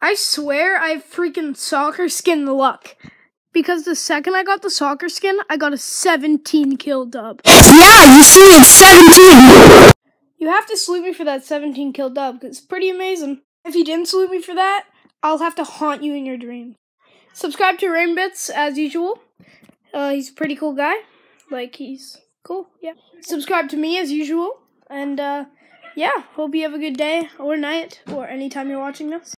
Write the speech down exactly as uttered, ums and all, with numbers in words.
I swear I have freaking soccer skin luck. Because the second I got the soccer skin, I got a seventeen kill dub. Yeah, you see, it's seventeen. You have to salute me for that seventeen kill dub, because it's pretty amazing. If you didn't salute me for that, I'll have to haunt you in your dreams. Subscribe to Rainbits as usual. Uh, he's a pretty cool guy. Like, he's cool, yeah. Subscribe to me as usual. And, uh, yeah, hope you have a good day or night or anytime you're watching this.